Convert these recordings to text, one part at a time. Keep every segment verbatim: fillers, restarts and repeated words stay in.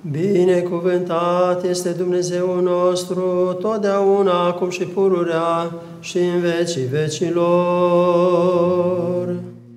Binecuvântat este Dumnezeul nostru, totdeauna, acum și pururea, și în vecii vecilor.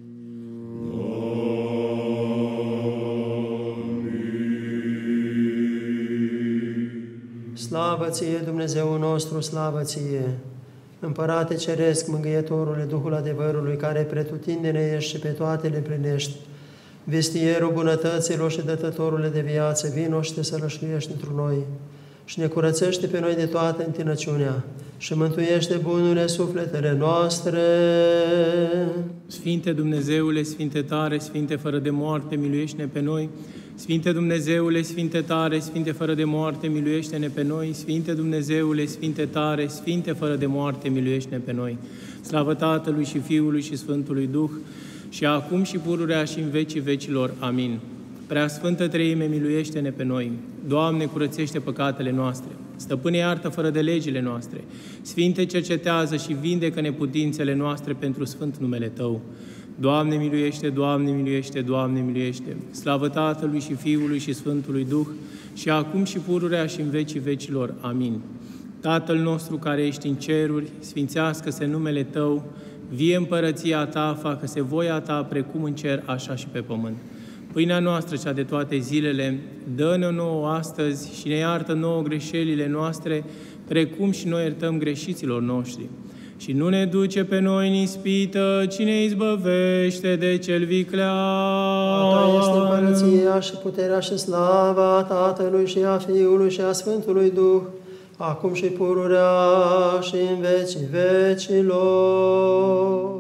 Slavă ție, Dumnezeul nostru, slavă ție! Împărate Ceresc, Mângâietorule, Duhul adevărului, care pretutindene ești și pe toate le plinești, vestierul bunătăților și dătătorule de viață, vino și te sărășluiești într noi și ne curățește pe noi de toată întinăciunea și mântuiește bunurile sufletele noastre. Sfinte Dumnezeule, Sfinte tare, Sfinte fără de moarte, miluiește-ne pe noi. Sfinte Dumnezeule, Sfinte tare, Sfinte fără de moarte, miluiește-ne pe noi. Sfinte Dumnezeule, Sfinte tare, Sfinte fără de moarte, miluiește-ne pe noi. Slavă Tatălui și Fiului și Sfântului Duh, și acum și pururea și în vecii vecilor. Amin. Preasfântă Treime, miluiește-ne pe noi. Doamne, curățește păcatele noastre. Stăpâne, iartă fără de legile noastre. Sfinte, cercetează și vindecă neputințele noastre pentru sfânt numele Tău. Doamne, miluiește, Doamne, miluiește, Doamne, miluiește. Slavă Tatălui și Fiului și Sfântului Duh, și acum și pururea și în vecii vecilor. Amin. Tatăl nostru care ești în ceruri, sfințească-se numele Tău, vie împărăția Ta, facă-se voia Ta, precum în cer, așa și pe pământ. Pâinea noastră, cea de toate zilele, dă-ne nouă astăzi și ne iartă nouă greșelile noastre, precum și noi iertăm greșiților noștri. Și nu ne duce pe noi în ispită, ci ne izbăvește de cel viclean. A Ta este împărăția și puterea și slava a Tatălui și a Fiului și a Sfântului Duh, acum și pururea și în vecii vecilor.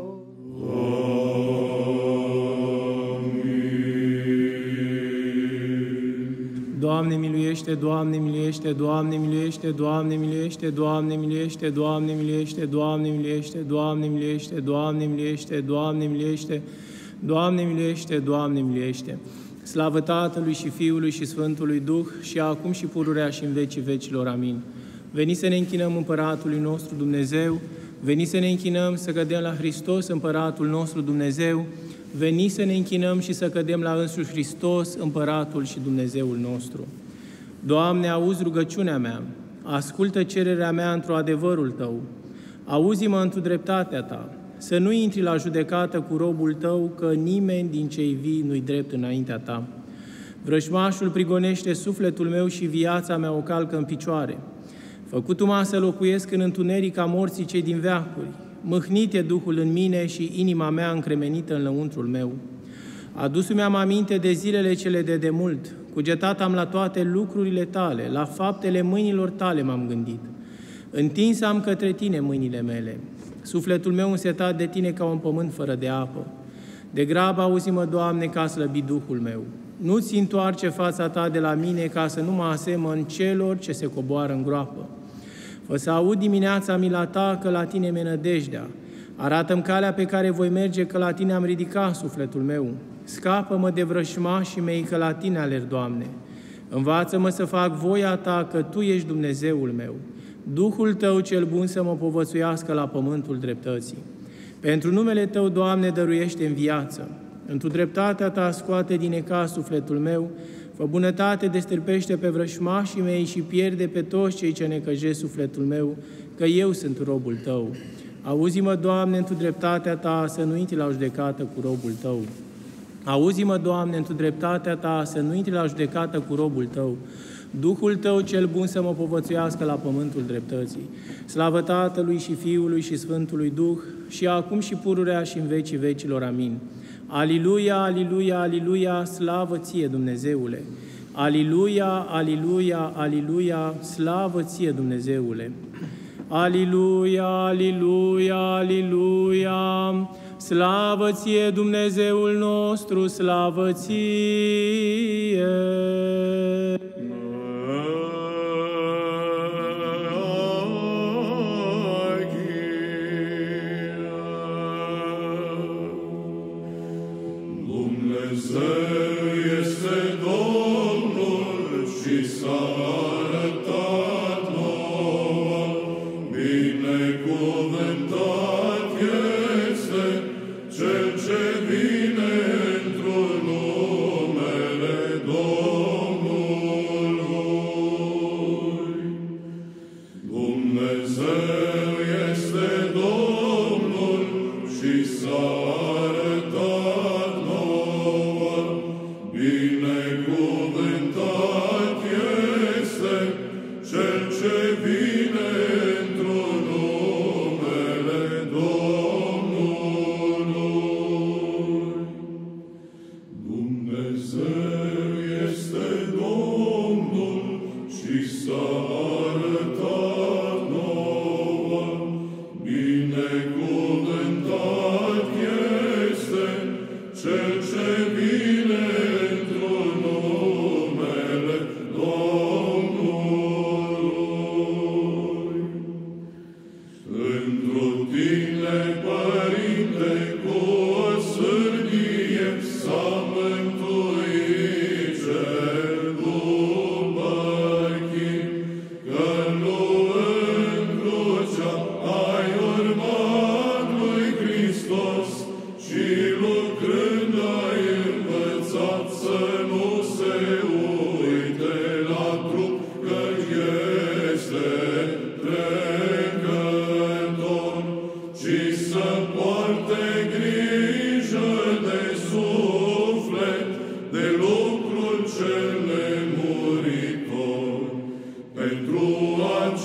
Doamne miluiește, Doamne miluiește, Doamne miluiește, Doamne miluiește, Doamne miluiește, Doamne miluiește, Doamne miluiește, Doamne miluiește, Doamne miluiește, Doamne miluiește, Doamne miluiește, Doamne miluiește. Slavă Tatălui și Fiului și Sfântului Duh, și acum și pururea și în vecii vecilor. Amin. Veniți să ne închinăm Împăratului nostru Dumnezeu, veniți să ne închinăm să cădem la Hristos, Împăratul nostru Dumnezeu, veniți să ne închinăm și să cădem la însuși Hristos, Împăratul și Dumnezeul nostru. Doamne, auzi rugăciunea mea, ascultă cererea mea într-o adevărul Tău, auzi-mă într-o dreptatea Ta, să nu intri la judecată cu robul Tău, că nimeni din cei vii nu-i drept înaintea Ta. Vrăjmașul prigonește sufletul meu și viața mea o calcă în picioare. Făcut-mă să locuiesc în întuneric a morții cei din veacuri. Mâhnit e Duhul în mine și inima mea încremenită în lăuntrul meu. Adus-mi am aminte de zilele cele de demult, cugetat am la toate lucrurile Tale, la faptele mâinilor Tale m-am gândit. Întins am către Tine mâinile mele, sufletul meu însetat de Tine ca un pământ fără de apă. De grabă auzi-mă, Doamne, ca slăbit Duhul meu. Nu-ți întoarce fața Ta de la mine, ca să nu mă asemăn celor ce se coboară în groapă. Fă să aud dimineața mila Ta, că la Tine mi-e nădejdea. Arată-mi calea pe care voi merge, că la Tine am ridicat sufletul meu. Scapă-mă de vrășmașii mei, că la Tine alerg, Doamne. Învață-mă să fac voia Ta, că Tu ești Dumnezeul meu. Duhul Tău cel bun să mă povățuiască la pământul dreptății. Pentru numele Tău, Doamne, dăruiește-mi viață. Într-o dreptatea Ta scoate din necaz sufletul meu, fă bunătate, destârpește pe vrășmașii mei și pierde pe toți cei ce necăjesc sufletul meu, că eu sunt robul Tău. Auzi-mă, Doamne, într-o dreptatea Ta, să nu intri la judecată cu robul Tău. Auzi-mă, Doamne, într-o dreptatea Ta, să nu intri la judecată cu robul Tău. Duhul Tău cel bun să mă povățuiască la pământul dreptății. Slavă Tatălui și Fiului și Sfântului Duh, și acum și pururea și în vecii vecilor. Amin. Aliluia, aliluia, aliluia, slavă Ție, Dumnezeule! Aliluia, aliluia, aliluia, slavă Ție, Dumnezeule! Aliluia, aliluia, aliluia, slavă Ție, Dumnezeul nostru, slavă Ție! Cel ce vine într-un numele Domnului.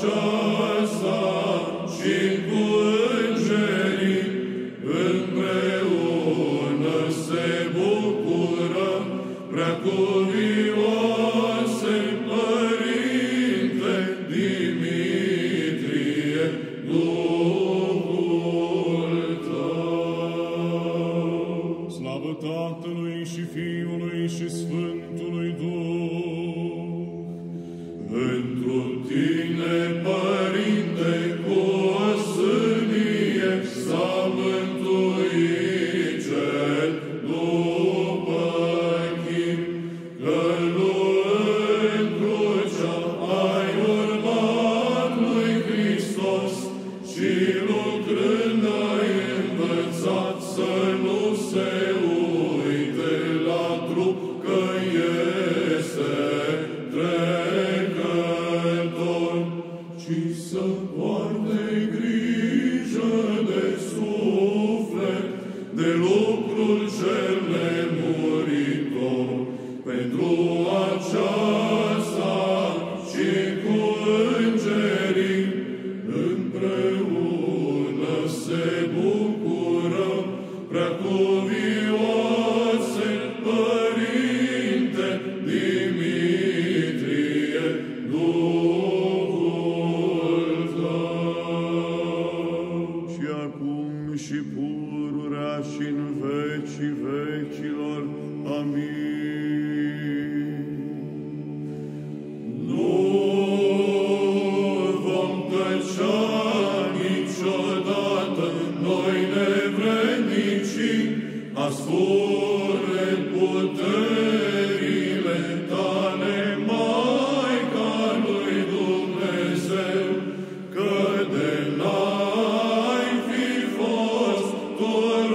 aceasta și cu îngerii împreună se bucură, preacuvioase Părinte Dimitrie, Duhul Tău. Slavă Tatălui și Fiului și Sfântului Duh! Întru Tine, Părinte, cu o sânie s-a mântuit cel după chip, că luând crucea ai urmat lui Hristos și lucrând ai învățat să nu se uite la trup că este trecător, ci să poarte grijă de suflet, de lucrul cel nemuritor. Pentru aceasta și cu îngerii împreună se bucură, preacuvioase Părinte Dimitrie, Duhul Tău. Și acum și pururea și în vecii vecilor. Amin. Nu vom tăcea niciodată noi nevrednicii, ascurând puterile Tale, Maica lui Dumnezeu, că de n-ai fi fost Tu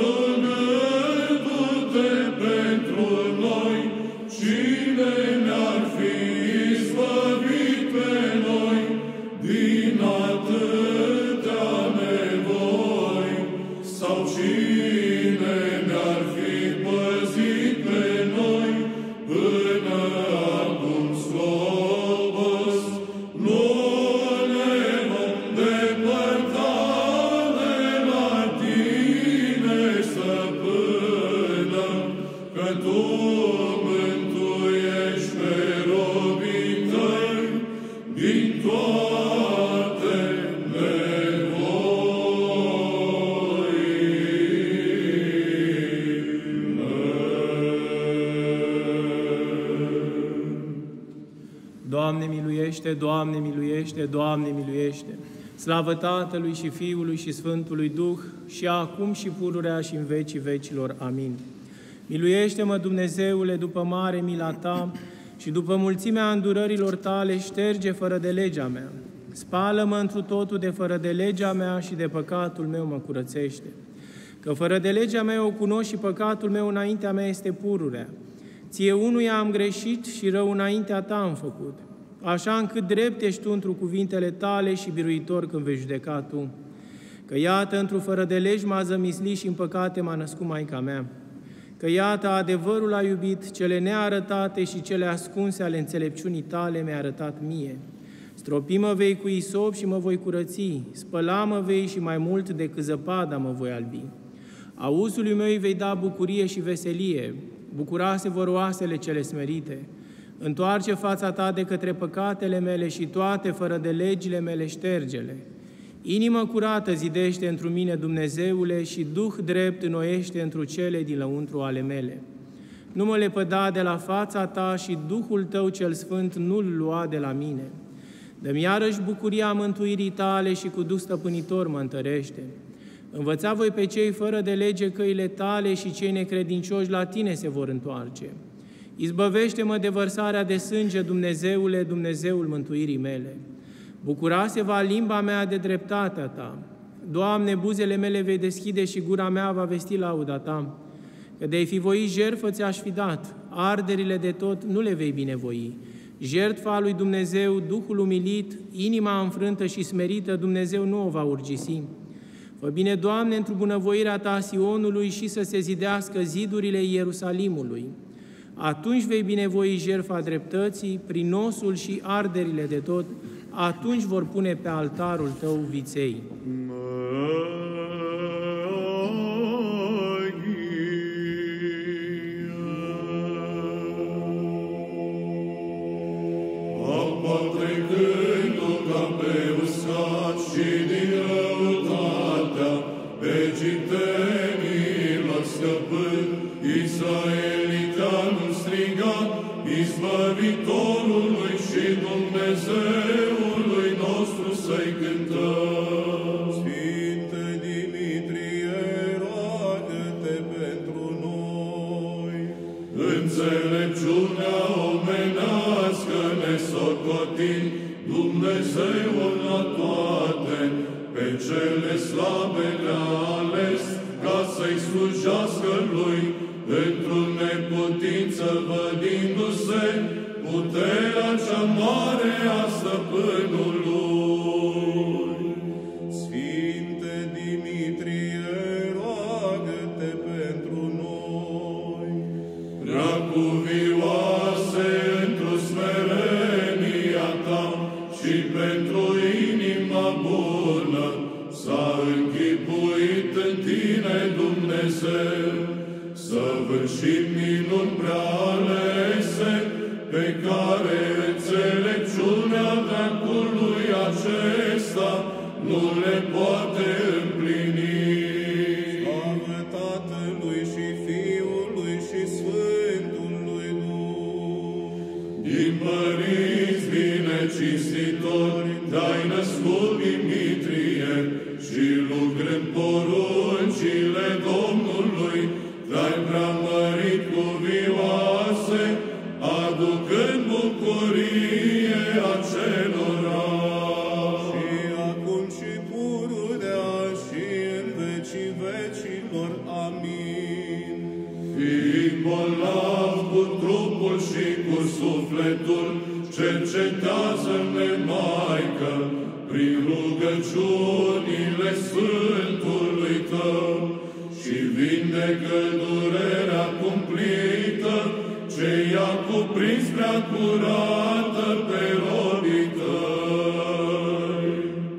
rugându-te pentru noi, cine ne-ar fi izbăvit pe noi din atâtea nevoi? Sau cine ne-ar fi păzit pe noi până acum slobos? Nu ne vom depărta de la Tine, Stăpână, că Tu mântuiești pe robii Tăi din toate Doamne miluiește, Doamne miluiește, Doamne miluiește! Slavă Tatălui și Fiului și Sfântului Duh, și acum și pururea și în vecii vecilor. Amin. Miluiește-mă, Dumnezeule, după mare mila Ta și după mulțimea îndurărilor Tale, șterge fără de legea mea. Spală-mă întru totul de fără de legea mea și de păcatul meu mă curățește. Că fără de legea mea o cunosc și păcatul meu înaintea mea este pururea. Ție unuia am greșit și rău înaintea Ta am făcut, așa încât drept ești Tu întru cuvintele Tale și biruitor când vei judeca Tu. Că iată, într-o fără de legi m-a zămislit și în păcate m-a născut Maica mea. Că iată, adevărul a iubit, cele nearătate și cele ascunse ale înțelepciunii Tale mi-a arătat mie. Stropi-mă vei cu isop și mă voi curăți, spăla-mă vei și mai mult decât zăpada mă voi albi. Auzului meu îi vei da bucurie și veselie, bucurase vor oasele cele smerite. Întoarce fața Ta de către păcatele mele și toate fără de legile mele ștergele. Inimă curată zidește întru mine, Dumnezeule, și Duh drept înnoiește întru cele din lăuntru ale mele. Nu mă lepăda de la fața Ta și Duhul Tău cel Sfânt nu-L lua de la mine. Dă-mi iarăși bucuria mântuirii Tale și cu Duh stăpânitor mă întărește. Învăța voi pe cei fără de lege căile Tale și cei necredincioși la Tine se vor întoarce. Izbăvește-mă de vărsarea de sânge, Dumnezeule, Dumnezeul mântuirii mele. Bucurase va limba mea de dreptatea Ta. Doamne, buzele mele vei deschide și gura mea va vesti lauda Ta. Că de-ai fi voit jertfă ți-aș fi dat, arderile de tot nu le vei binevoi. Jertfa lui Dumnezeu, Duhul umilit, inima înfrântă și smerită, Dumnezeu nu o va urgisi. Fă bine, Doamne, într-o bunăvoirea Ta Sionului și să se zidească zidurile Ierusalimului. Atunci vei binevoi jertfa dreptății, prin nosul și arderile de tot, atunci vor pune pe altarul tău viței. Apa trecând-o ca pe uscat și din răutatea egiptenilor scăpând, israeliteanul striga, Izbăvitorului și Dumnezeului nostru să-i cântăm. Sfinte Dimitrie, roagă-te pentru noi. Înțelepciunea omenească ne socotim, Dumnezeul la toate, pe cele slabe le-a ales, ca să-i slujească Lui, într-o neputință vădindu-se puterea cea mare a Stăpânului. Sfinte Dimitrie, roagă-te pentru noi. Preacuvioase într-o smerenia ta și pentru inima bună s-a închipuit în tine Dumnezeu, să vârșim minuni prea alese, pe care înțelepciunea veacului acesta nu le poate împlini. Slavă Tatălui și Fiului și Sfântului Duh. Din părinți bine cinstitori te-ai născut, Dimitrie, și lucrând poruncile Domnului, te-ai preamărit cuvioase, aducând bucurie acelora. Și acum și pururea și în vecii vecilor. Amin. Fiind bolnav cu trupul și cu sufletul, cercetează-ne, Maică, prin rugăciunile Sfântului Tău, și vindecă durerea cumplită, ce i-a cuprins prea curată pe robii Tăi.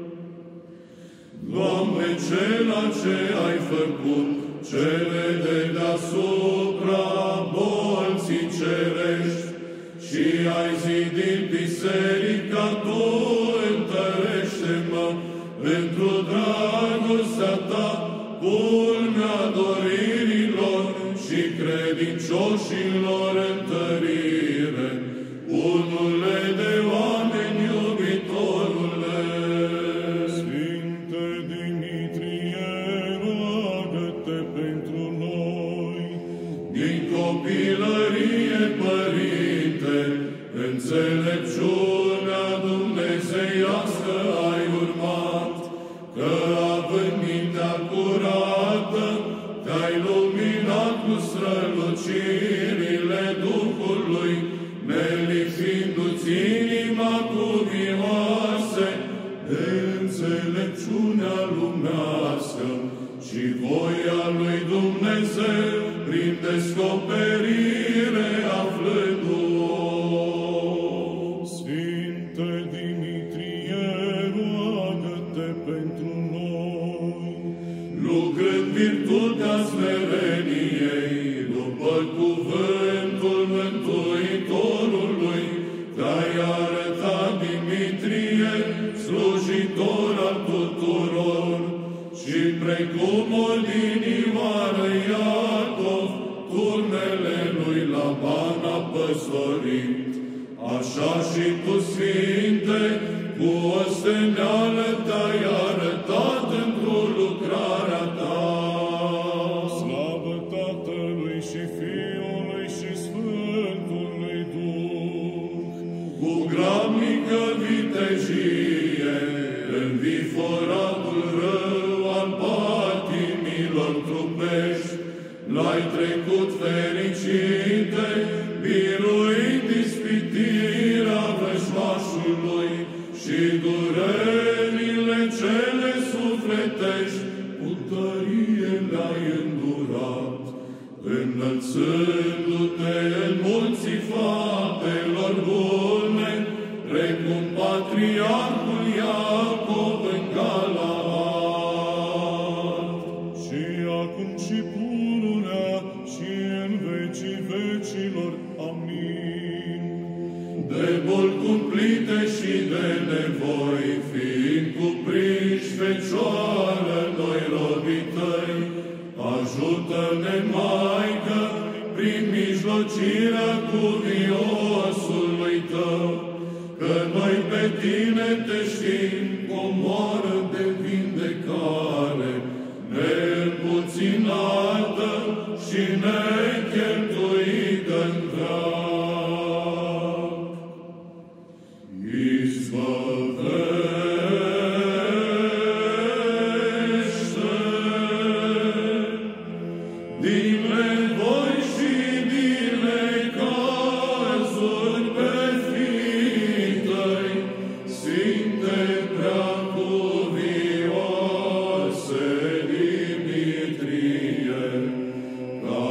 Doamne, cela ce ai făcut, cele de deasupra bolții cerești, și ai zidit biserica, Tu întărește-mă într-o dragostea Ta, culmea doririlor și credincioșilor întărire. Unule de oameni, iubitorule. Sfinte Dimitrie, roagă-te pentru noi. Din copilărie, Părinte, înțelepciunea dumnezeiască ai urmat, că având mintea curată, te-ai luminat cu strălucirile Duhului, nelipsindu-ți inima cuvioase de înțelepciunea lumească și voia lui Dumnezeu prin descoperire aflându-o. Sfinte Dimitrie, roagă-te pentru noi. Lucrând virtutea smereniei, după cuvântul Mântuitorului, te-ai arătat, Dimitrie, slujitor al tuturor, și precum odinioară Iacov, turnele lui Laban a păstorit, așa și Tu, Sfinte, cu osteneală te-ai arătat într-o lucrarea Ta. Slavă Tatălui și Fiului și Sfântului Duh. Cu grabnică vitejie, înviforatul rău al patimilor trupești, l-ai trecut fericite, biruind ispitirea vrăjmașului și durerile cele sufletești, cu tărie le-ai îndurat, înălțându-te în munții faptelor bune, precum patriarh de boli cumplite și de nevoi, fiind cuprinși, Fecioară, noi robii Tăi, ajută-ne, Maică, prin mijlocirea cuviosului Tău, că noi pe Tine te știm, comoară de vindecare, neîmpuținată și necheltuită-n veac. Izbăvește din nevoi și din necazuri pe fiii Tăi, Sfinte preacuvioase Dimitrie, ca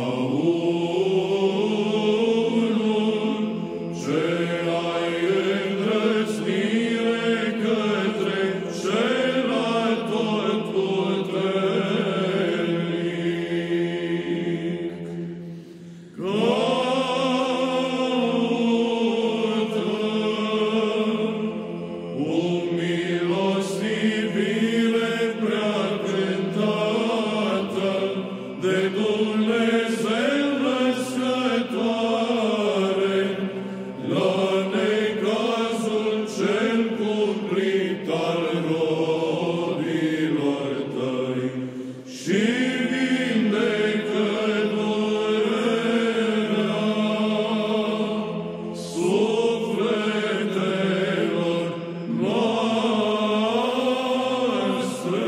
unul ce ai îndrăznire către cel atotputernic. Caută o milostivire prea cântată de Dumnezeu născătoare, la necazul cel cumplit al robilor Tăi și vindecă durerea sufletelor noastre.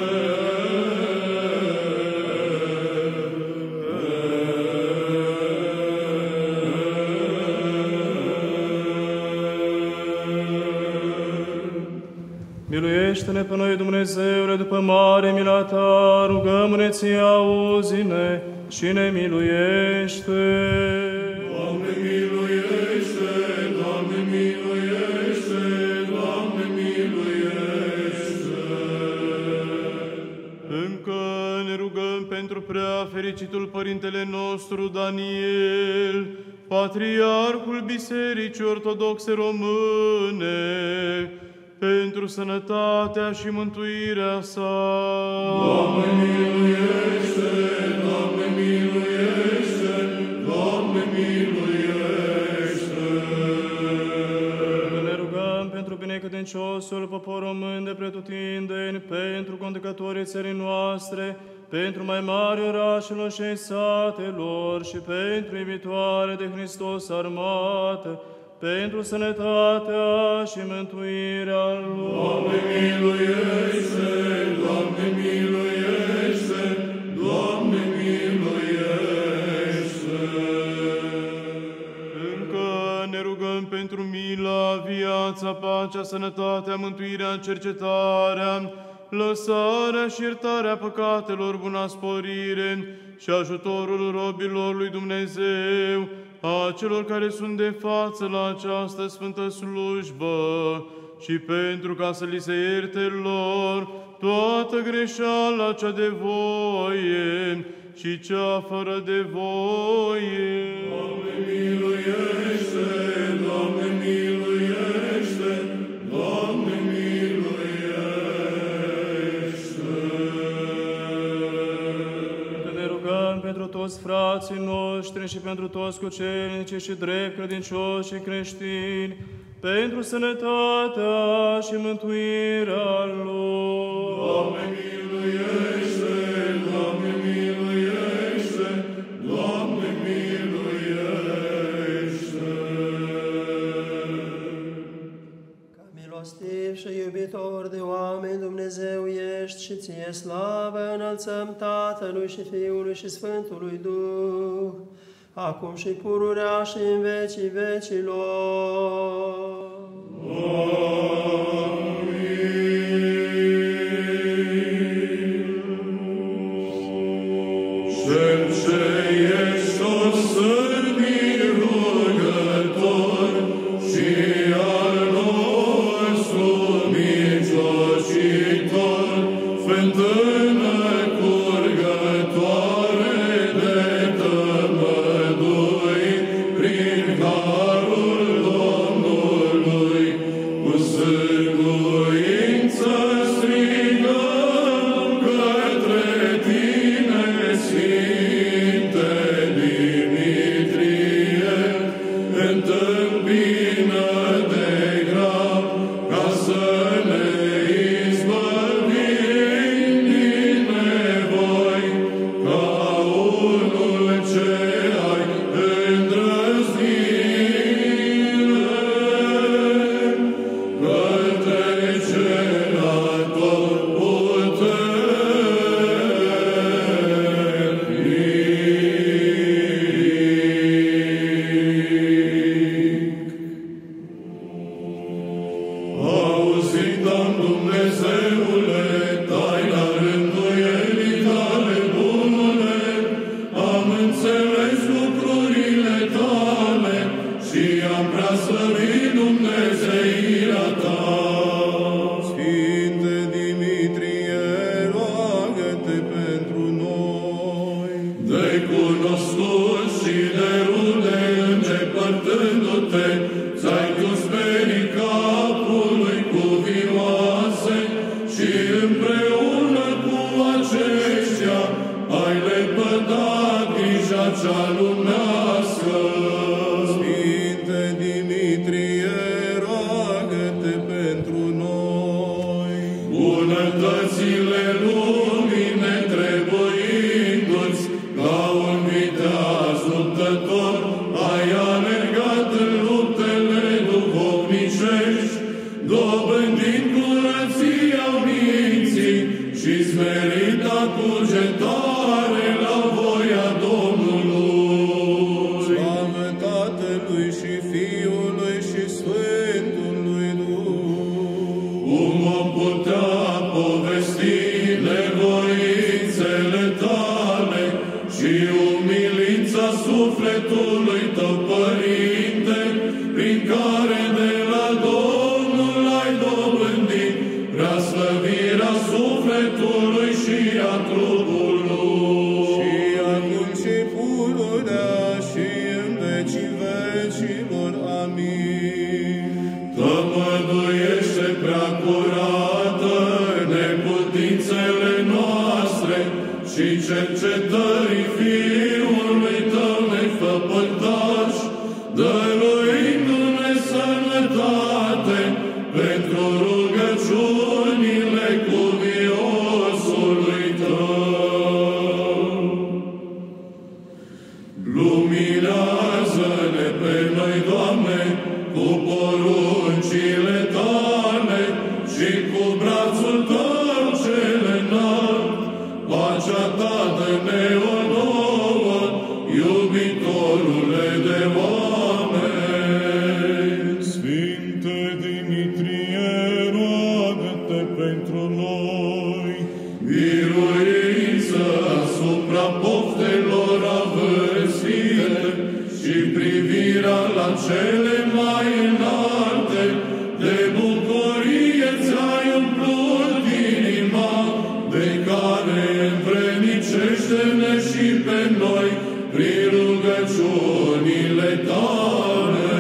Miluiește-ne pe noi, Dumnezeule, după mare mila Ta, rugăm-ne Ție, auzi-ne și ne miluiește. Doamne, miluiește! Doamne, miluiește! Doamne, miluiește! Încă ne rugăm pentru prea fericitul Părintele nostru Daniel, Patriarhul Bisericii Ortodoxe Române, pentru sănătatea și mântuirea sa. Doamne, miluiește! Doamne, miluiește! Doamne, miluiește! Ne rugăm pentru binecredinciosul popor român de pretutindeni, pentru conducătorii țării noastre, pentru mai mari orașelor și ai satelor și pentru iubitoare de Hristos armată, pentru sănătatea și mântuirea lor. Doamne, miluiește! Doamne, miluiește! Doamne, miluiește! Încă ne rugăm pentru mila, viața, pacea, sănătatea, mântuirea, cercetarea, lăsarea și iertarea păcatelor, buna sporire și ajutorul robilor lui Dumnezeu, a celor care sunt de față la această sfântă slujbă și pentru ca să li se ierte lor toată greșeala cea de voie și cea fără de voie. Doamne, miluiește! Doamne, miluiește! Doamne, miluiește! Ne rugăm pentru toți frații noștri și pentru toți cucernici și drept credincioși și creștini, pentru sănătatea și mântuirea lor. Doamne, miluiește! Doamne, miluiește! Doamne, miluiește! Ca milostiv și iubitor de oameni, Dumnezeu ești și Ție slavă înălțăm Tatălui și Fiului și Sfântului Duh, acum și pururea și în vecii vecilor. Cel ce ești o sârbii rugător și al nostru mijlocitor, fântână curgătoare de tămădui, prin harul Domnului taina rânduielii tale bunule, am înțeles lucrurile tale și am prea slăvit Dumnezeirea ta. Sfinte Dimitrie, roagă-te pentru noi. De cunoscut și de rude îndepărtându-te, ți-ai dus perii capului cu vioase și împreună cu aceștia ai lepădat grija cea lumească. Sfinte Dimitrie, roagă-te pentru noi. Bunătățile lumii netrebuindu-ți, ca un viteaz luptător, ai alergat în luptele duhovnicești, dobândind curăția minții și smerita cugetare la voia Domnului. Slavă Tatălui și Fiului și Sfântului Duh. Cum o putea povesti nevoințele tale și umilința sufletului tău, Părinte, prin care de la Domnul ai dobândit prea slăvirea sufletului și a trupului. Și acum și pururea și în vecii vecilor. Amin. Tămăduiește prea curată neputințele noastre și cercetării Fiului tău nefăpătaș, dăruindu-ne sănătate pentru rugăciunile cuviosului tău. Luminează-ne pe noi, Doamne, cu poruncile tale și cu brațul tău cel înalt. Pacea ta dă-ne o nouă, iubitorule de oameni. Sfinte Dimitrie, roagă-te pentru noi. Biruință asupra poftelor avârțite și privirea la cele mai înalte, de bucurie ți-ai umplut inima, de care învrednicește-ne și pe noi prin rugăciunile tale.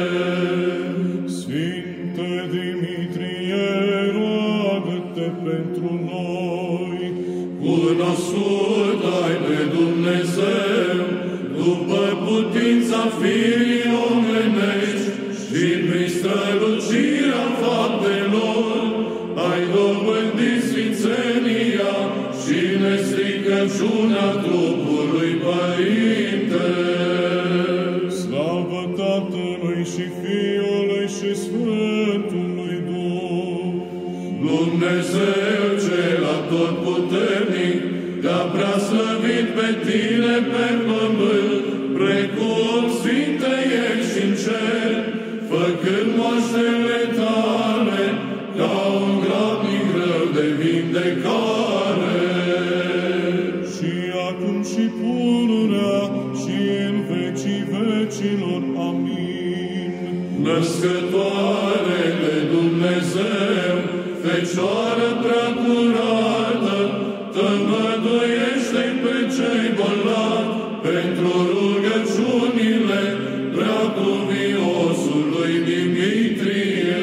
Sfinte Dimitrie, roagă-te pentru noi. Cunoscut ai pe Dumnezeu după putința firii omenești și prin strălucirea faptelor ai dobândit sfințenia și nestricăciunea trupului, Părinte. Slavă Tatălui și Fiului și Sfântului Duh. Dumnezeu cel atotputernic te-a prea slăvit pe tine pe pământ, precum Sfinte ești în cer, făcând moaștele tale ca un grabnic rău de vindecare. Și acum și pururea și în vecii vecilor. Amin. Născătoare de Dumnezeu, Fecioară prea curată, tămăduiește pe cei bolnavi pentru rugăciunile preacuviosului Dimitrie.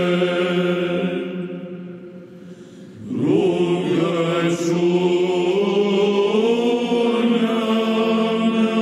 Rugăciunea mea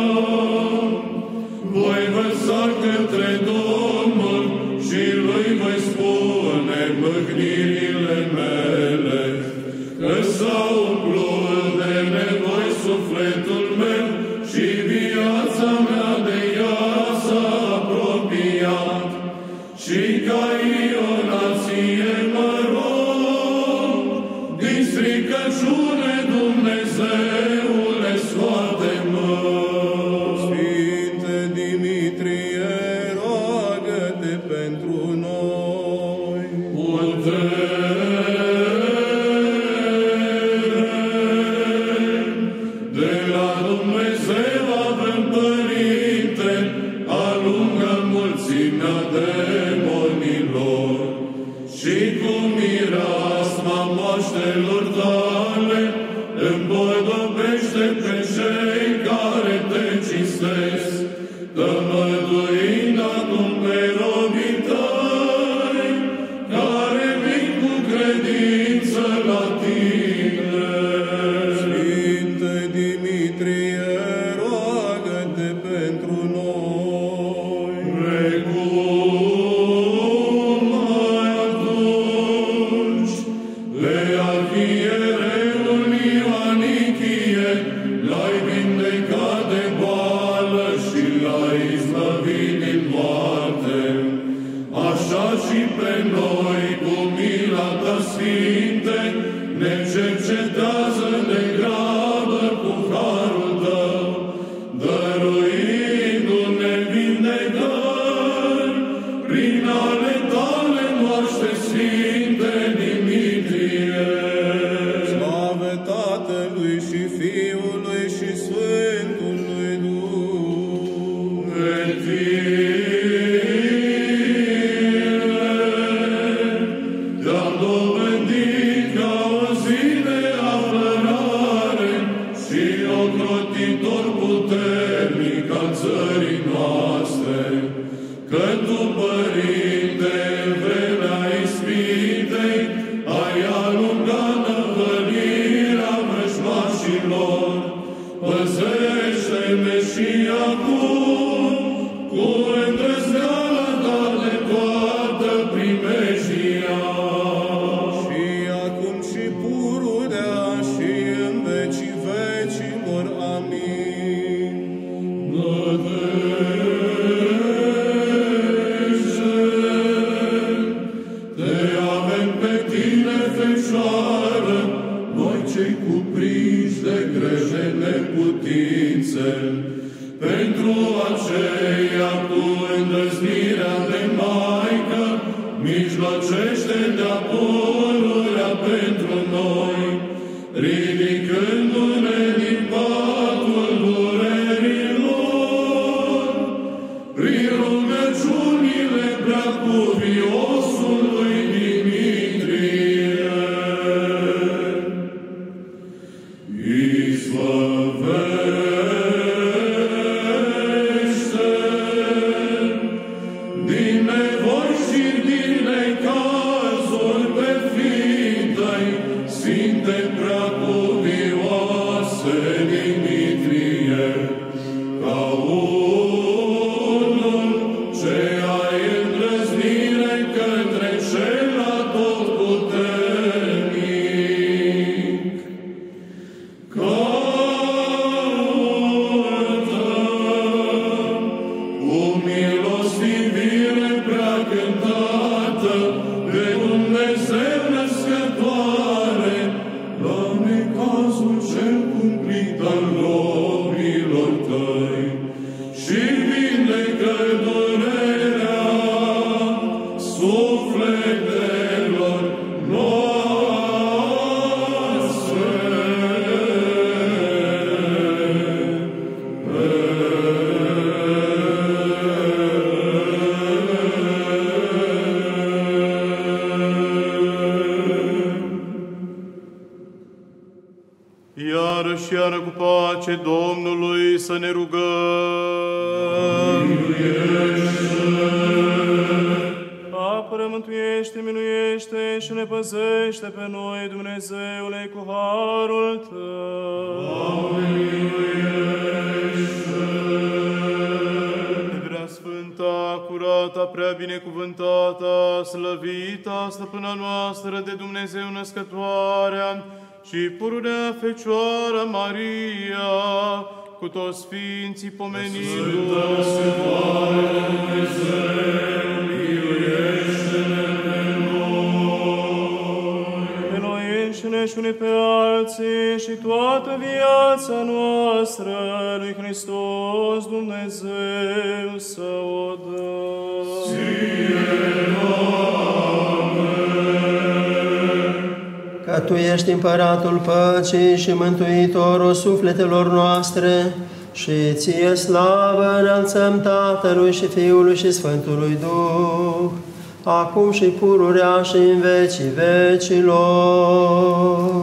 voi vărsa către Domnul și lui voi spune mâhnirile mele, că s-a umplut de nevoi sufletul meu și viața mea de ea s-a apropiat. Și ca Ionație mă rog, din stricăciune Dumnezeule scoate-mă. Sfinte Dimitrie, roagă-te pentru noi. Putere paștelor tale, împodobește pe cei care te cinstesc, tămăduind acum pe robii tăi, care vin cu credință la tine. Sfinte Dimitrie, roagă-te pentru noi. Precum mai atunci le arhiereul Ioanichie, l-ai vindecat de boală și l-ai izbăvit din moarte, așa și pe noi, cu mila ta, Sfinte, ne cercetează de grabă cu harul tău, dăruindu-ne vindecări prin ale tale moaște, Sfinte Dimitrie. Slavă Tatălui și Fiului și Sfântului Duh. În te-am dobândit ca o zi de apărare și ocrotitor puternic al țării noastre, că tu, Părinte, în vremea ispitei, ai alungat năvălirea vrăjmașilor. Păzește-ne și acum, cu îndrăzneala ta de toată primejdia. Și acum și pururea și în vecii vecilor. Amin. Nădejde, te avem pe tine, Fecioară, noi cei cuprinși de grele neputințe, pentru aceea cu îndrăznirea de Maică, mijlocește de-a pururea pentru noi, ridicându-ne din patul durerilor, prin rugăciunile preacuviosului Dimitrie. Izbăvește din nevoi și din necazuri pe fiii tăi, Sfinte preacuvioase Dimitrie, ca unul ce ai îndrăznire către cel atotputernic. Carul tău, cu milostivire prea cântată de Dumnezeu născătoare, la necazul cel cumplit al robilor tăi, și vindecă durerea sufletelor noastre. Iară și iară cu pace Domnului să ne rugăm. Apără, mântuiește, miluiește și ne păzește pe noi, Dumnezeule, cu harul Tău. Prea sfânta, curata, prea binecuvântata, slăvita, stăpâna noastră de Dumnezeu născătoarea și pururea Fecioară Maria, cu toți sfinții pomenindu-o. Pe noi înșine și unii pe alții și toată viața noastră lui Hristos Dumnezeu să o dăm. Că Tu ești împăratul păcii și mântuitorul sufletelor noastre, și Ție slavă înălțăm Tatălui și Fiului și Sfântului Duh, acum și pururea și în vecii vecilor.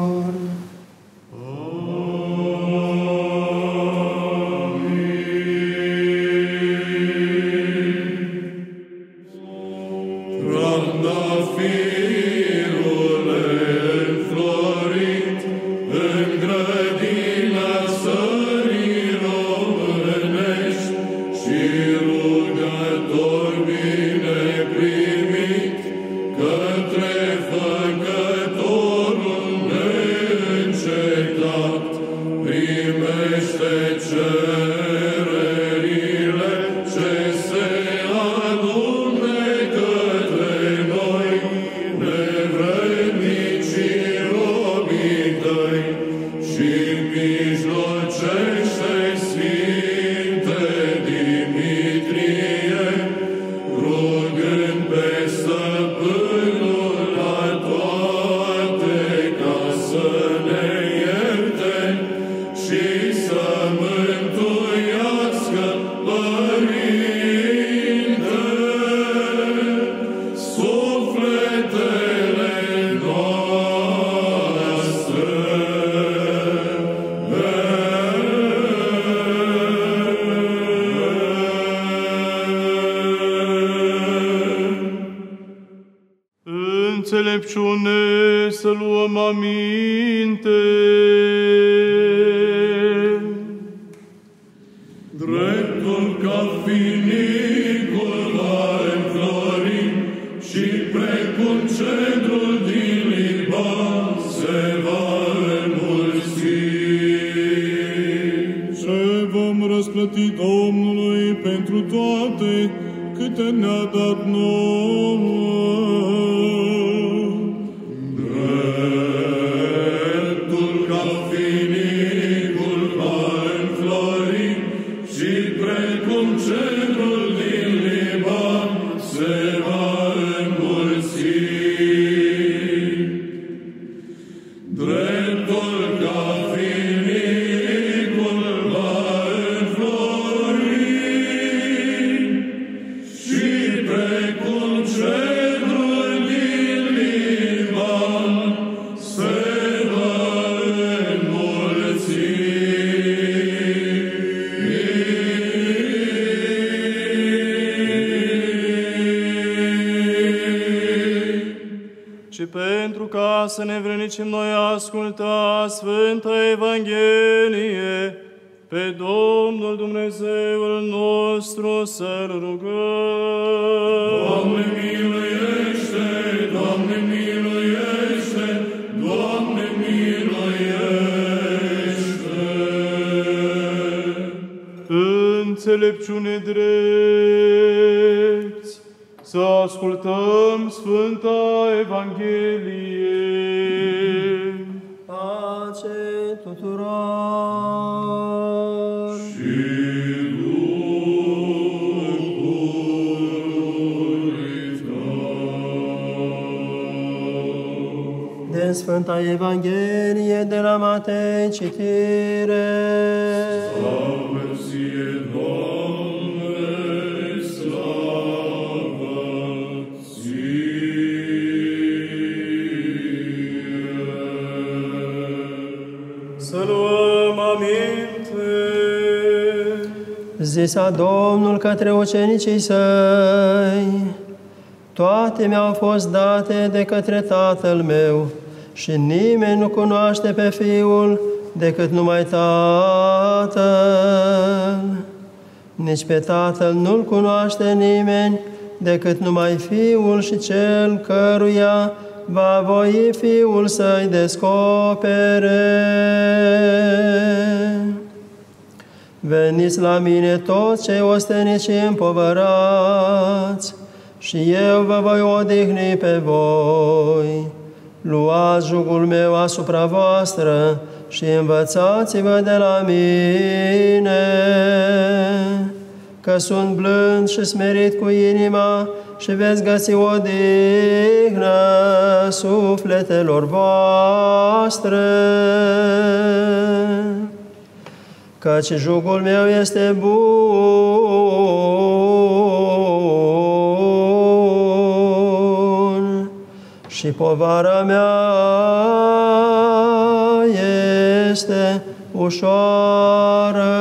Înțelepciune să luăm aminte. Dreptul ca finicul va înflori și precum cedrul din Liban se va înmulți. Ce vom răsplăti Domnului pentru toate câte ne-a dat nouă. Să ne vrănicim noi asculta Sfânta Evanghelie, pe Domnul Dumnezeul nostru să-L rugăm. Doamne miluiește, Doamne miluiește, Doamne miluiește. Înțelepciune drepți, să ascultăm Sfânta Evanghelie. Pace tuturor! Și Duhului tău. Din Sfânta Evanghelie de la Matei citire. Slavă ție, Doamne, slavă ție. Să luăm aminte. Zisa Domnul către ucenicii săi: toate mi-au fost date de către Tatăl meu și nimeni nu cunoaște pe Fiul decât numai Tatăl. Nici pe Tatăl nu-L cunoaște nimeni decât numai Fiul și Cel căruia va voi Fiul să-i descopere. Veniți la mine toți cei osteniți și împovărați, și eu vă voi odihni pe voi. Luați jugul meu asupra voastră și învățați-vă de la mine, că sunt blând și smerit cu inima și veți găsi odihnă sufletelor voastre. Căci jugul meu este bun și povara mea este ușoară.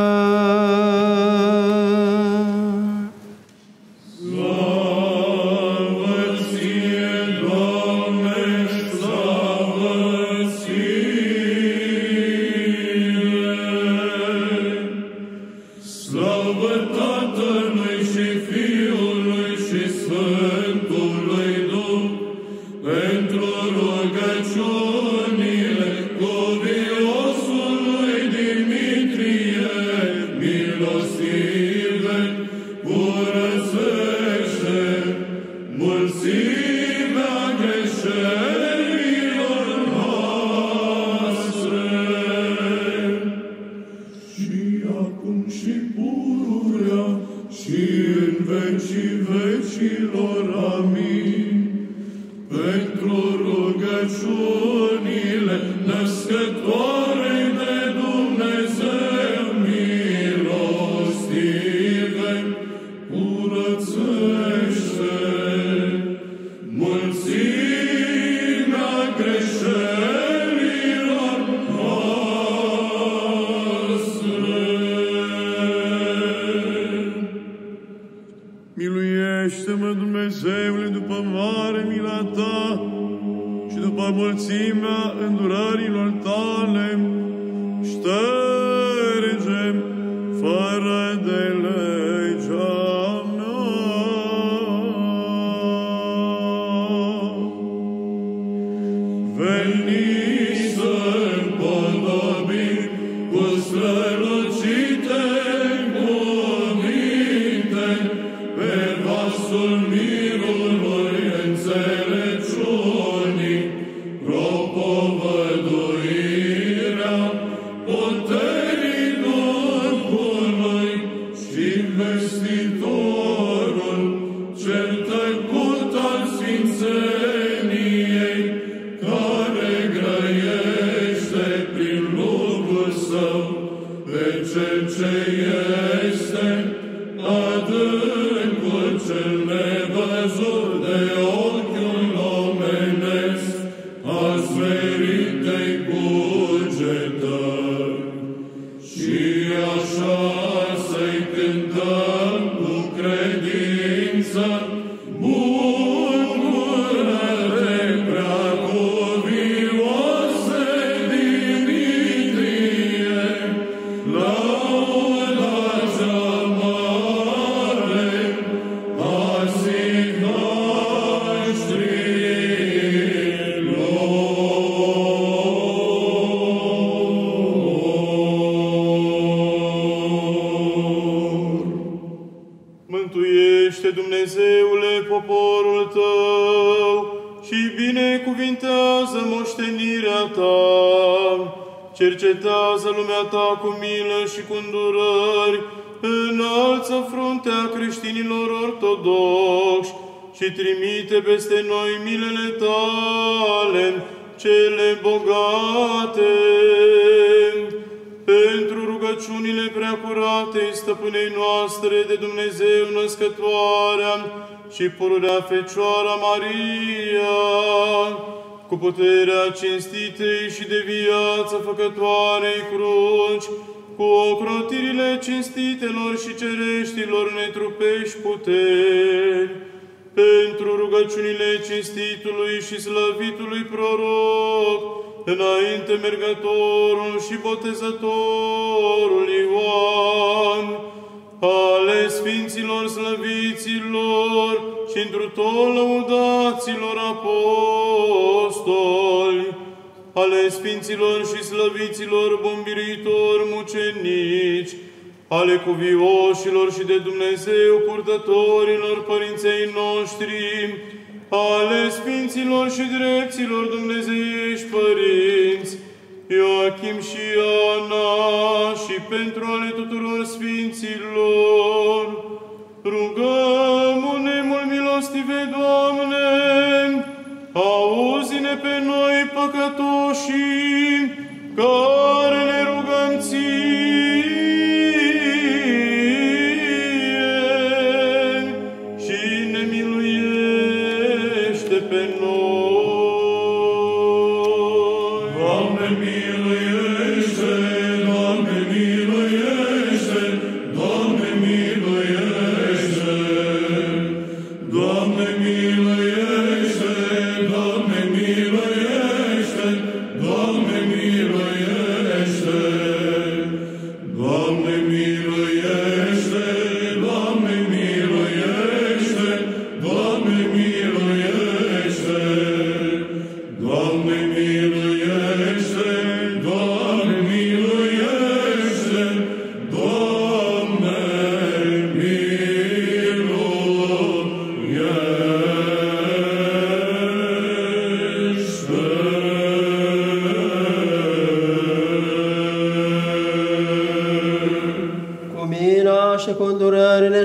Miluiește-mă, Dumnezeule, după mare mila Ta și după mulțimea îndurărilor Tale, șterge fără de legea mea. Veni să împodobim cu strălucite cuvinte pe vasul mirului înțelepciunii, propovăduirea puterii Duhului și vestitorul cel tăcut al sfințeniei, care grăiește prin lucrul său pe cel ce este adâncul cel nevăzut de ochiul omenesc, a smeritei cugetări. Și așa să-i cântăm cu credință, bucură-te, preacuvioase Dimitrie, lauda cea mare a sinaștrilor. Mântuiește, Dumnezeule, poporul Tău și binecuvintează moștenirea Ta. Cercetează lumea Ta cu milă și cu îndurări, înalță fruntea creștinilor ortodoxi și trimite peste noi milele Tale, cele bogate. Pentru rugăciunile preacuratei Stăpânei noastre de Dumnezeu Născătoarea și pururea Fecioara Maria, cu puterea cinstitei și de viață făcătoarei cruci, cu ocrotirile cinstitelor și cereștilor netrupești puteri, pentru rugăciunile cinstitului și slăvitului proroc, înainte mergătorul și botezătorul Ioan, ale Sfinților slăviților și întru tot lăudaților apostoli, ale Sfinților și slăviților bombiritori mucenici, ale cuvioșilor și de Dumnezeu purtătorilor părinței noștri, ale Sfinților și drepților dumnezeiești părinți, Ioachim și Ana, și pentru ale tuturor Sfinților, rugăm-ne mult milostive, Doamne, auzi-ne pe noi păcătoșii, care ne rugăm Ție, și ne miluiește pe noi.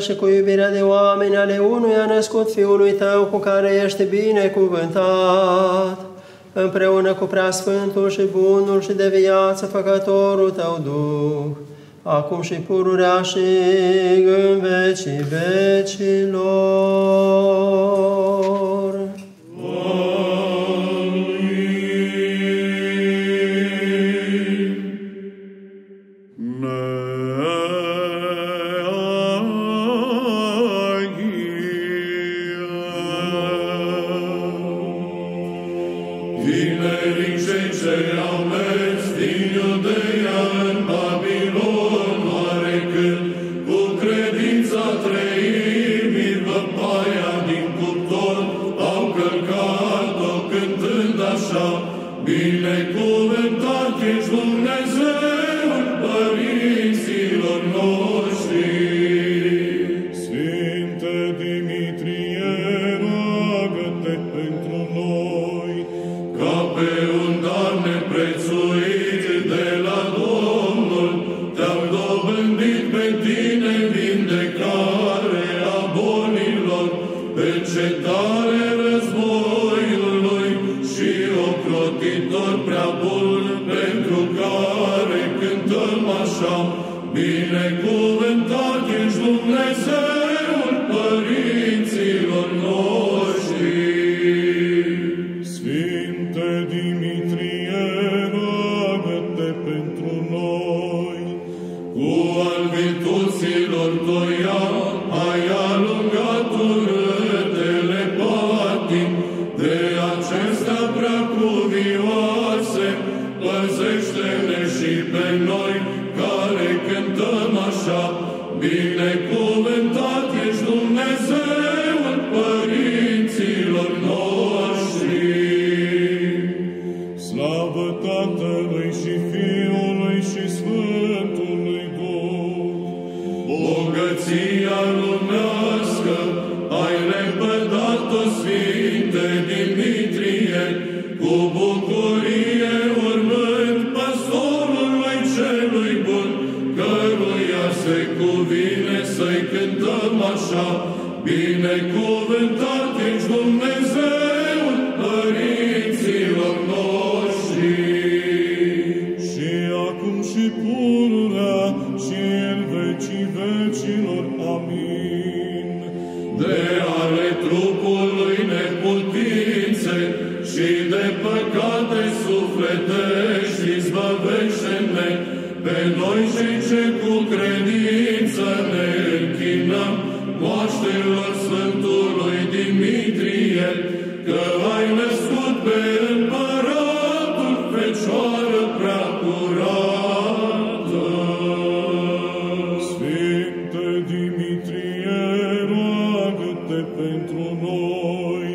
și cu iubirea de oameni ale unuia născut Fiului Tău, cu care ești binecuvântat, împreună cu Preasfântul și Bunul și de viață Făcătorul Tău Duh, acum și pururea și în vecii vecilor. Binecuvântat ești Dumnezeul părinților noștri. Sfinte Dimitrie, roagă-te pentru noi, ca pe un dar neprețuit de la Domnul, te-am dobândit pe tine vindecare a bolilor, încetare războiului și ocrotitor prea bun, pentru care cântăm așa: binecuvântat ești Dumnezeul părinților noștri. Sfinte Dimitrie, roagă-te pentru noi. Cu al virtuților toia ai alungat urâtele patim, de acestea prea cuvioase, păzește-ne și pe noi, care cântăm așa: binecuvântat ești Dumnezeul părinților noștri. Slavă Tatălui și Fiului și Sfântului Duh. Bogăția lumească ai lepădat-o, Sfinte Dimitrie, cu bucurie urmând păstorului celui bun, căruia se cuvine să-i cântăm așa: binecuvântat ești Dumnezeul părinților noștri. Și acum și pururea și în vecii vecilor. Amin. De ale trupului neputințe și de păcate sufletești, izbăvește-ne pe noi cei ce cu credință ne închinăm moaștelor Sfântului Dimitrie, că ai născut pe împăratul Fecioară prea curată. Sfinte Dimitrie, roagă-te pentru noi,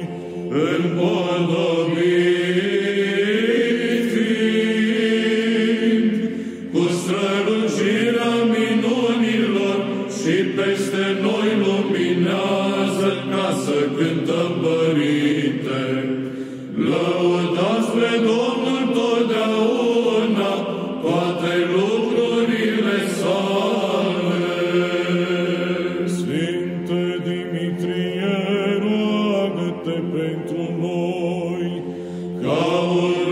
împodobit fiind cu strălucirea minunilor, și peste noi luminează ca să cântăm, Părinte. Lăudați pe Domnul totdeauna toate lucrurile sale. Sfinte Dimitrie, roagă-te pentru noi, ca un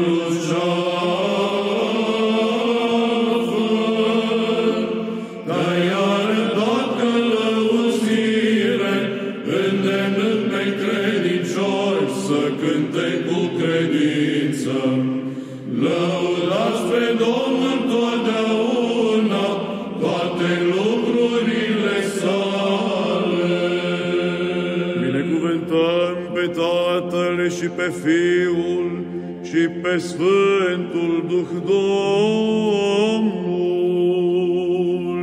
luceafă, te-ai arătat călăuzire, îndemnând pe credincioși să cânte cu credință. Lăudați pe Domnul totdeauna toate lucrurile sale. Binecuvântăm pe Tatăl și pe Fiul și pe Sfântul Duh Domnul.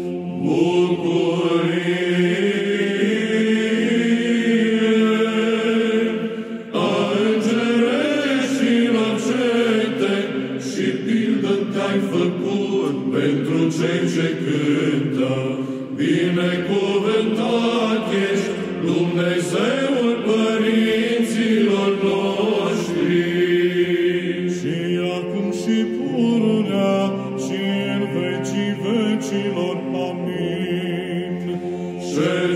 Bucurie a îngereșilor cete și pildă te-ai făcut pentru cei ce cântă. Binecuvântat ești Dumnezeul părinților noștri. Și acum și pururea și în vecii vecilor. Amin. Și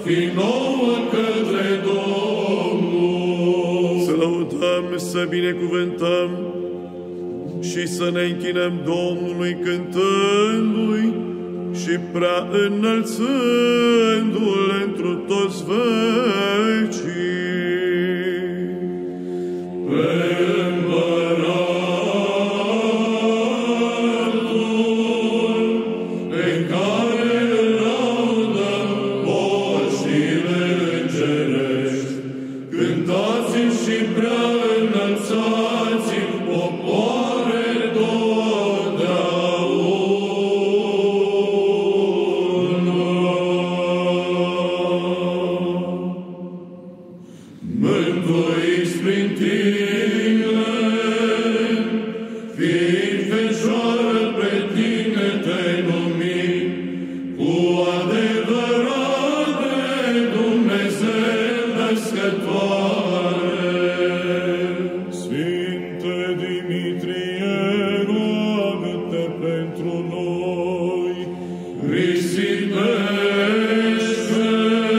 fi nouă către Domnul. Să lăudăm, să binecuvântăm și să ne închinăm Domnului cântându-i și prea înălțându-L întru toți vecii. Pe Împăratul pe care îl laudă oștile îngerești, cântați-l și prea înălțați-l, popoare totdeauna. Mântuiți prin tine, fiind Fecioară, pe tine te numim, cu adevărat de Dumnezeu născătoare. Sfinte Dimitrie, roagă-te pentru noi. Risipește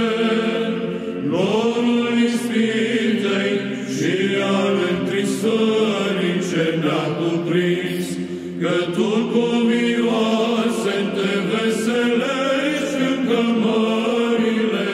norul ispitei și al întristării ce ne-a cuprins, că tu cu miroase te veselești în cămările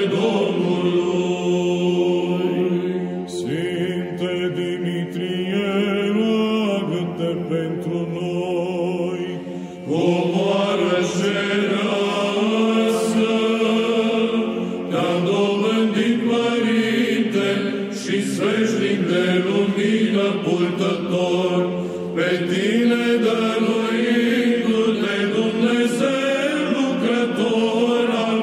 Domnului. Sfinte Dimitrie, roagă-te pentru noi. Comoară cerească, te-am dobândit, Părinte, și sfeșnic de lumină purtător, pe tine dăruindu-te, Dumnezeu, lucrător al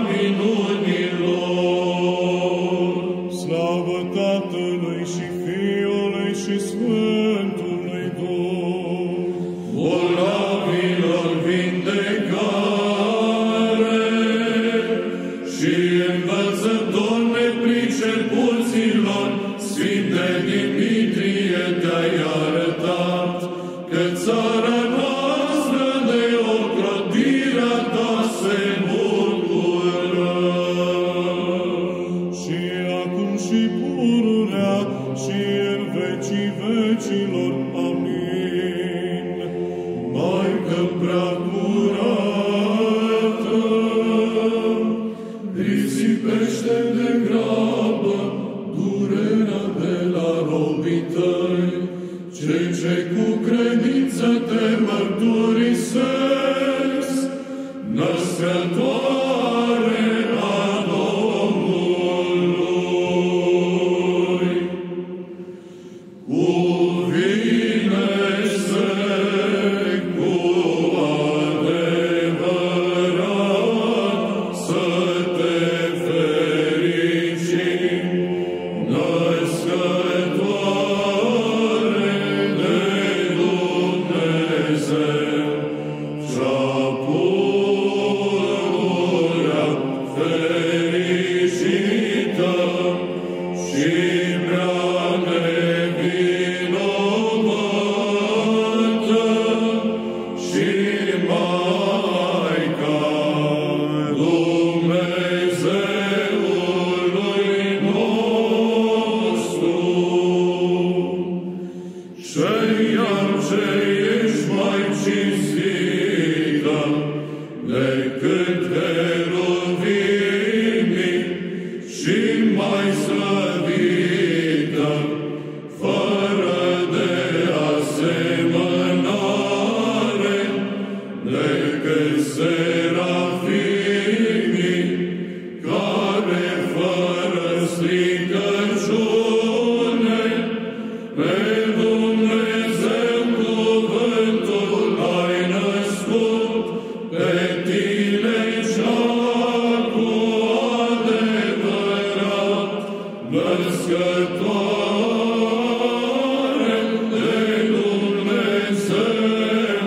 minunilor. Slavă Tatălui și Fiului și Sfântului Duh. Bolnavilor vindecare și învățător nepricepuților, Sfinte Dimitrie, te-ai arătat că țara noastră de ocrotirea ta se bucură. Și acum și pururea și în vecii vecilor. Amin. Maică prea curată, risipește de grabă durerea de la robii tăi, cei ce cu credință te mărturisesc, născătoare a Domnului. Cuvine-se cu adevărat să te fericim, născătoare de Dumnezeu, și-a pururea fericită și prea nevinovată și Maica Dumnezeului nostru. Și-iar ce ești mai cinstită decât heruvimii și mai slăvită, fără de asemănare decât serafimii, care fără stricăciune pe Dumnezeu cuvântul ai născut, pe tine cea cu adevărat născătoare de Dumnezeu,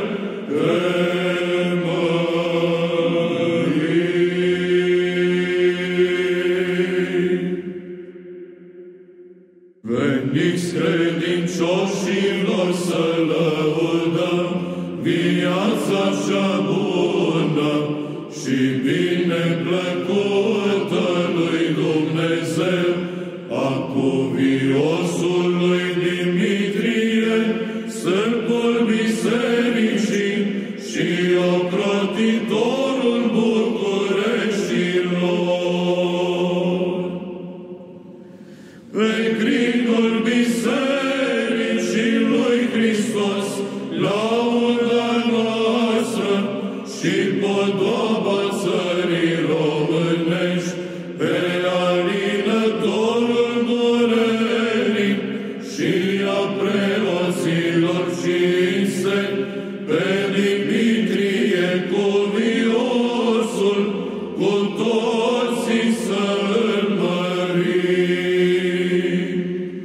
veniți credincioșilor să lăudăm viața cea bună și bine plăcută lui lui Dumnezeu, a cuviosului Dimitrie, sârbul bisericii și ocrotitorul Bucureștilor. Pe crinul bisericii lui Hristos, lauda noastră și podoaba țării românești, pe alinătorul durerii și a preoților cinste, pe Dimitrie cuviosul, cu toții să-l mărim.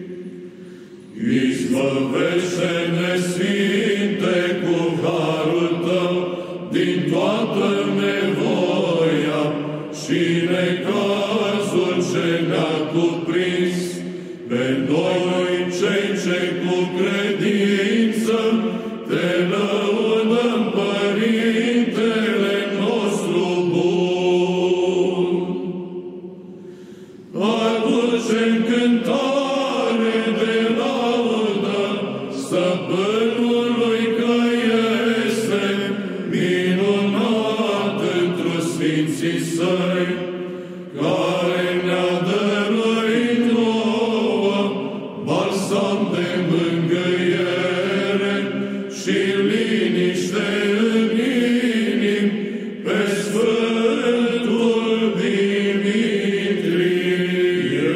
Izbăvește-ne, Sfinte, cu harul Tău, din toată nevoia și necazul ce ne-a cuprins, pe noi cei ce cu credință Te lăudăm, Părintele nostru bun. Aducem cântare de laudă Stăpânului, că este minunat întru Sfinții Săi, care ne-a dăruit nouă balsam de mângâiere și liniște în inim pe Sfântul Dimitrie.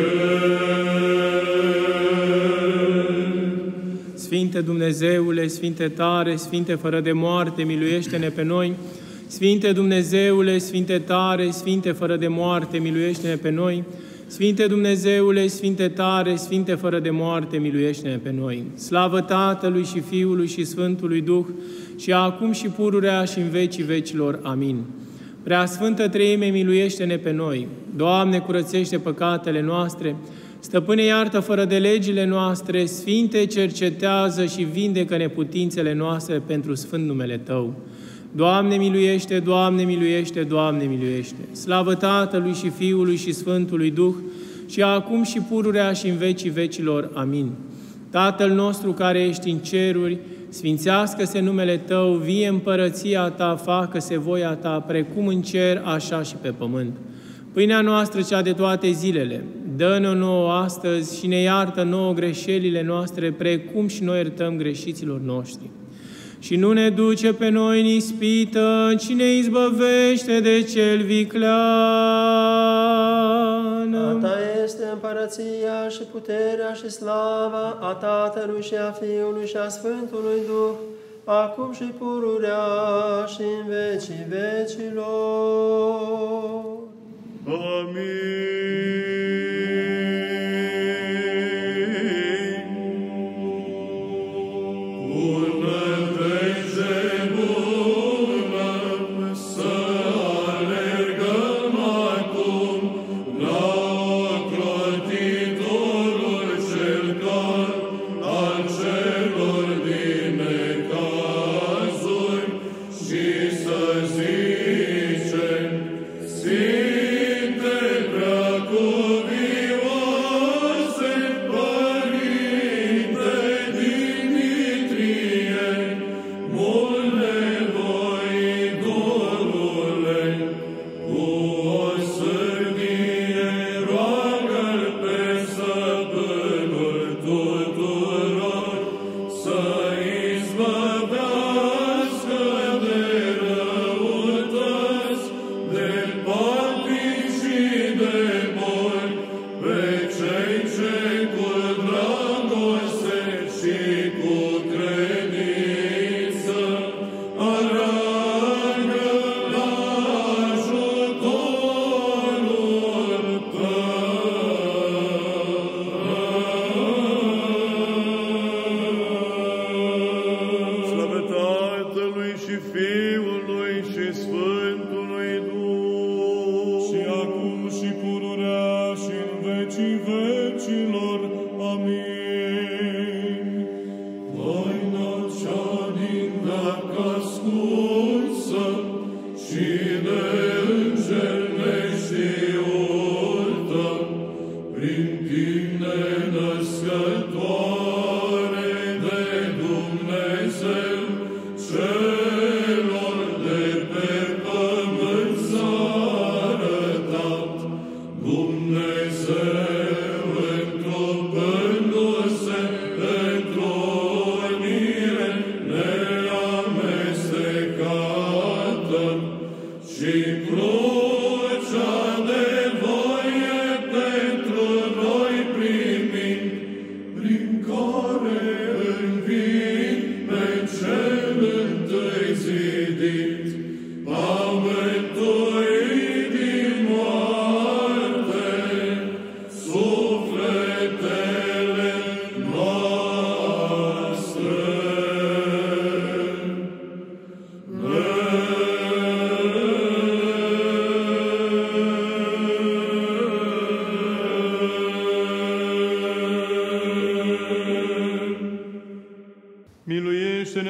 Sfinte Dumnezeule, Sfinte tare, Sfinte fără de moarte, miluiește-ne pe noi. Sfinte Dumnezeule, Sfinte tare, Sfinte fără de moarte, miluiește-ne pe noi. Sfinte Dumnezeule, Sfinte tare, Sfinte fără de moarte, miluiește-ne pe noi. Slavă Tatălui și Fiului și Sfântului Duh, și acum și pururea și în vecii vecilor. Amin. Preasfântă Treime, miluiește-ne pe noi. Doamne, curățește păcatele noastre. Stăpâne, iartă fără de legile noastre. Sfinte, cercetează și vindecă neputințele noastre pentru sfânt numele Tău. Doamne miluiește, Doamne miluiește, Doamne miluiește! Slavă Tatălui și Fiului și Sfântului Duh, și acum și pururea și în vecii vecilor. Amin. Tatăl nostru care ești în ceruri, sfințească-se numele Tău, vie împărăția Ta, facă-se voia Ta, precum în cer, așa și pe pământ. Pâinea noastră, cea de toate zilele, dă-ne-o nouă astăzi și ne iartă nouă greșelile noastre, precum și noi iertăm greșiților noștri. Și nu ne duce pe noi în ispită, ci ne izbăvește de cel viclean. A Ta este împărăția și puterea și slava a Tatălui și a Fiului și a Sfântului Duh, acum și pururea și în vecii vecilor. Amin. Să zicem,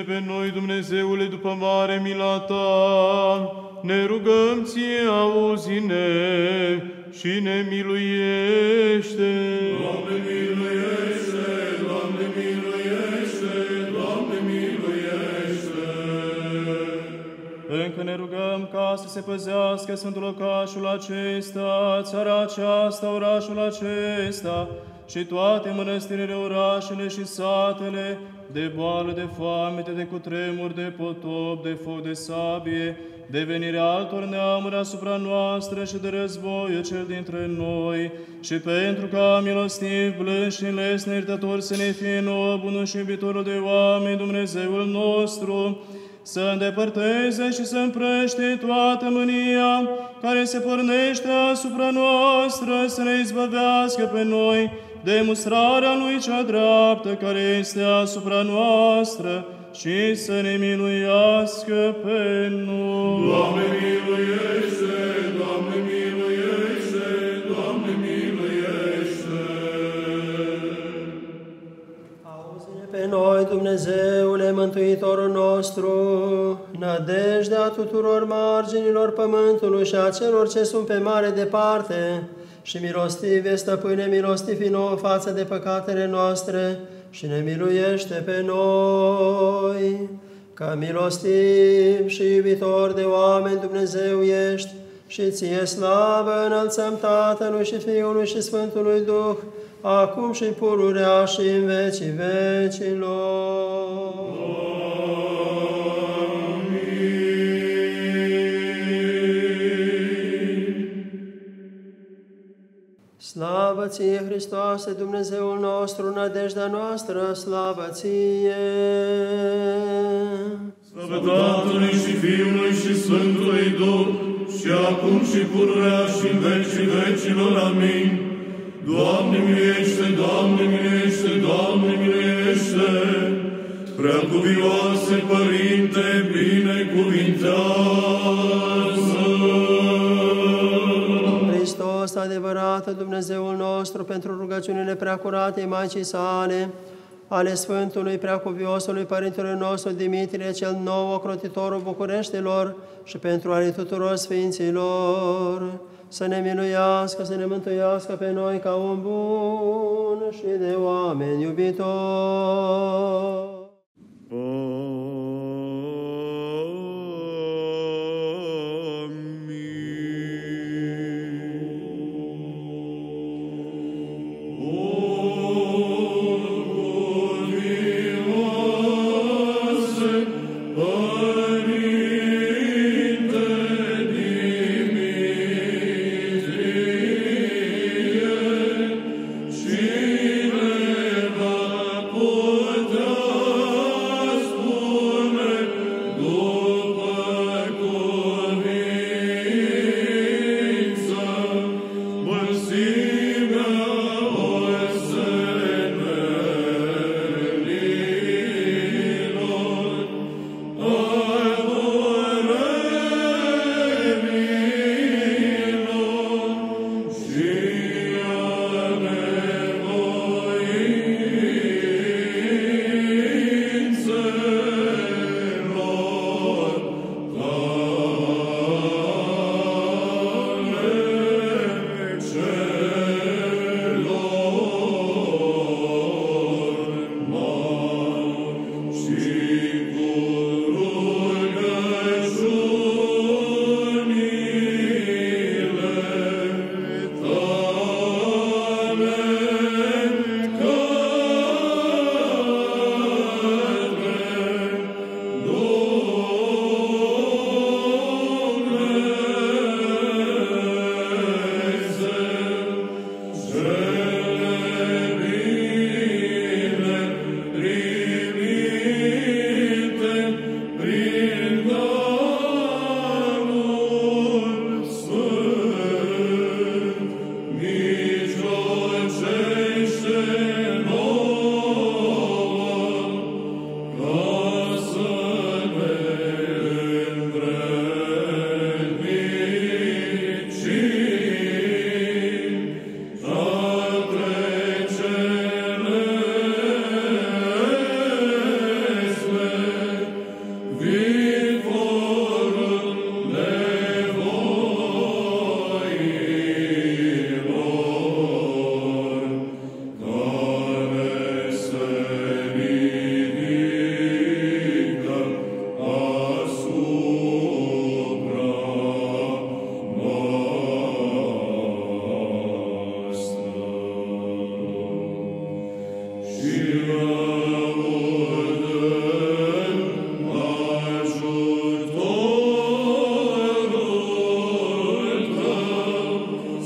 Miluiește-ne pe noi, Dumnezeule, după mare mila Ta. Ne rugăm Ție, auzi-ne și ne miluiește. Doamne, miluiește! Doamne, miluiește! Doamne, miluiește! Încă ne rugăm ca să se păzească Sfântul Locașul acesta, țara aceasta, orașul acesta și toate mănăstirile, orașele și satele, de boală, de foamete, de cutremur, de potop, de foc, de sabie, de venirea altor neamuri asupra noastră și de războiul cel dintre noi, și pentru ca milostiv, blând și lesne iertător să ne fie nouă, bunul și iubitorul de oameni, Dumnezeul nostru, să îndepărteze și să împrăște toată mânia care se pornește asupra noastră, să ne izbăvească pe noi de mustrarea Lui cea dreaptă care este asupra noastră și să ne miluiască pe noi. Doamne, miluiește! Doamne, miluiește! Doamne, miluiește! Auzi-ne pe noi, Dumnezeule, Mântuitorul nostru, nădejdea tuturor marginilor pământului și a celor ce sunt pe mare departe, și milostive, Stăpâne, milostivi nouă față de păcatele noastre și ne miluiește pe noi. Ca milostiv și iubitor de oameni Dumnezeu ești și Ție slavă înălțăm Tatălui și Fiului și Sfântului Duh, acum și pururea și în vecii vecilor. Slavă Ție, Hristoase, Dumnezeul nostru, nădejdea noastră, slavă Ție! Slavă Tatălui și Fiului și Sfântului Duh, și acum și pururea și în vecii vecilor. Amin. Doamne, miluiește! Doamne, miluiește! Doamne, miluiește! Preacuvioase Părinte, binecuvintează! Hristos, adevărată Dumnezeul nostru, pentru rugăciunile preacuratei Maicii sale, ale Sfântului Preacuviosului Părintelui nostru Dimitrie cel Nou, ocrotitorul Bucureștilor, și pentru ale tuturor Sfinților, să ne miluiască, să ne mântuiască pe noi ca un bun și de oameni iubitori. Cine va putea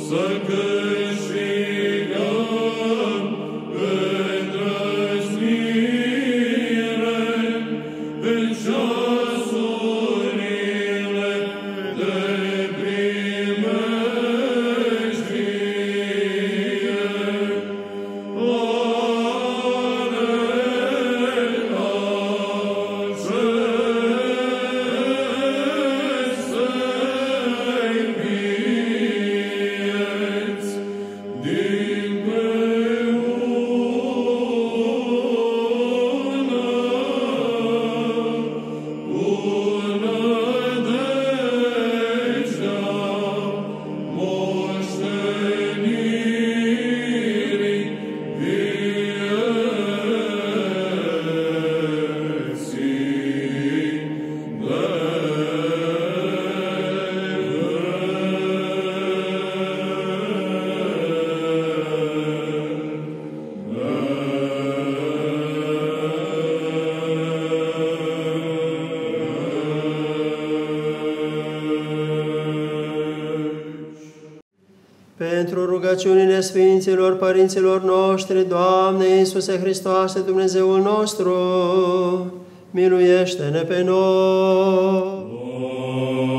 să câștigăm îndrăznire în ceasurile de primejdie. Oare acestei vieți din împreună cu nădejdea moștenirii vieții Pentru rugăciunile Sfinților Părinților noștri, Doamne Iisuse Hristoase, Dumnezeul nostru, miluiește-ne pe noi!